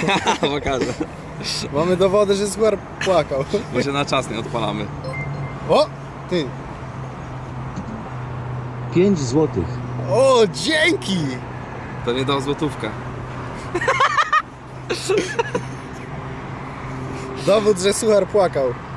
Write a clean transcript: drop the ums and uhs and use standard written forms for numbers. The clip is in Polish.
Pokażę. Mamy dowody, że Suchar płakał. Bo się na czas nie odpalamy. O! Ty! 5 złotych. O, dzięki! Pewnie dał złotówkę. Dowód, że Suchar płakał.